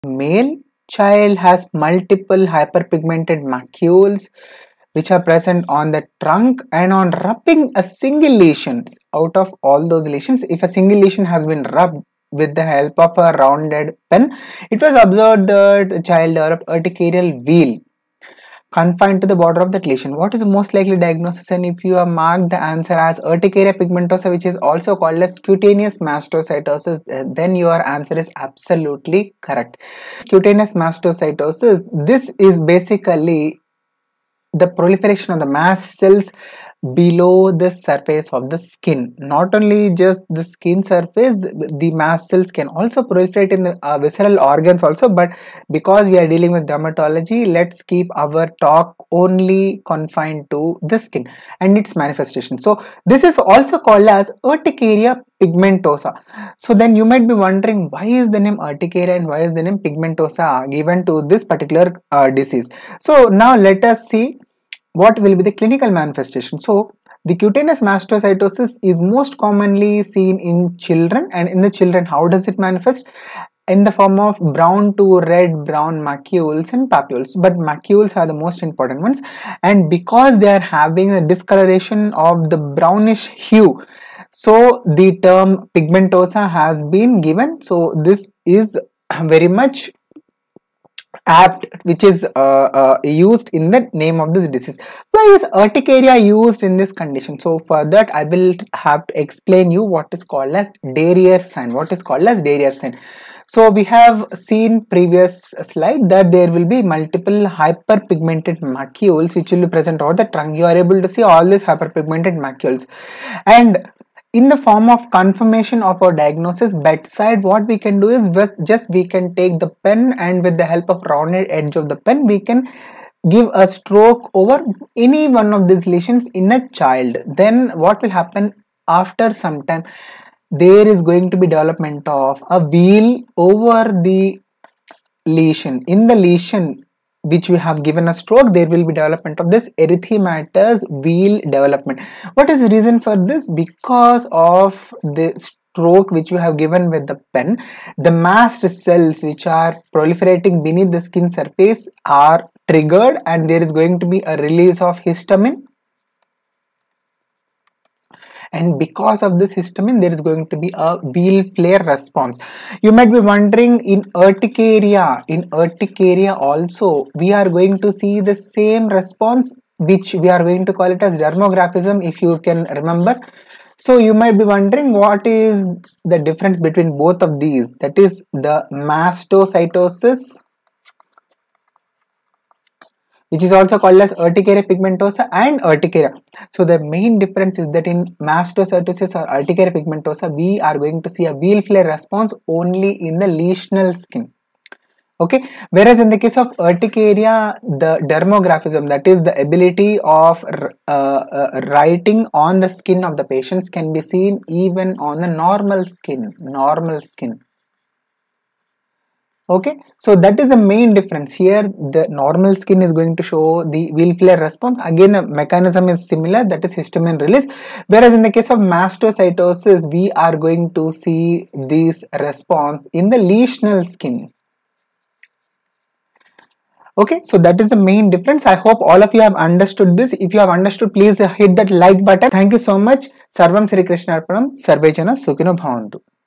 male child has multiple hyperpigmented macules which are present on the trunk, and on rubbing a single lesion, out of all those lesions, if a single lesion has been rubbed with the help of a rounded pen, it was observed that the child developed urticarial wheal confined to the border of that lesion. What is the most likely diagnosis? And if you have marked the answer as urticaria pigmentosa, which is also called as cutaneous mastocytosis, then your answer is absolutely correct. Cutaneous mastocytosis, this is basically the proliferation of the mast cells below the surface of the skin. Not only just the skin surface, the mast cells can also proliferate in the visceral organs also, but because we are dealing with dermatology, let's keep our talk only confined to the skin and its manifestation. So this is also called as urticaria pigmentosa. So then you might be wondering, why is the name urticaria and why is the name pigmentosa given to this particular disease? So now let us see what will be the clinical manifestation. So the cutaneous mastocytosis is most commonly seen in children, and in the children, how does it manifest? In the form of brown to red brown macules and papules, but macules are the most important ones, and because they are having a discoloration of the brownish hue, so the term pigmentosa has been given. So this is very much apt, which is used in the name of this disease. Why is urticaria used in this condition? So for that I will have to explain you what is called as Darier's sign. What is called as Darier's sign? So we have seen previous slide that there will be multiple hyperpigmented macules which will be present over the trunk. You are able to see all these hyperpigmented macules, and in the form of confirmation of our diagnosis bedside, what we can do is just we can take the pen, and with the help of rounded edge of the pen we can give a stroke over any one of these lesions in a child. Then what will happen? After some time there is going to be development of a wheal over the lesion. In the lesion which we have given a stroke, there will be development of this erythematous wheal development. What is the reason for this? Because of the stroke which you have given with the pen, the mast cells which are proliferating beneath the skin surface are triggered, and there is going to be a release of histamine, and because of this histamine there is going to be a wheal flare response. You might be wondering, in urticaria also we are going to see the same response, which we are going to call it as dermographism, if you can remember. So you might be wondering, what is the difference between both of these? That is the mastocytosis, which is also called as urticaria pigmentosa, and urticaria. So the main difference is that in mastocytosis or urticaria pigmentosa, we are going to see a wheal flare response only in the lesional skin. Okay, whereas in the case of urticaria, the dermographism, that is the ability of writing on the skin of the patients, can be seen even on the normal skin. Okay, so that is the main difference. Here the normal skin is going to show the wheal flare response. Again, the mechanism is similar, that is histamine release, whereas in the case of mastocytosis we are going to see this response in the lesional skin. Okay, so that is the main difference. I hope all of you have understood this. If you have understood, please hit that like button. Thank you so much. Sarvam Sri Krishna Arpanam. Sarve Jana Sukhino Bhavantu.